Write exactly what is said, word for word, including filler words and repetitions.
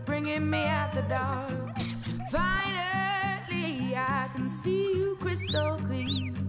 bringing me out the dark. Finally, I can see you crystal clear.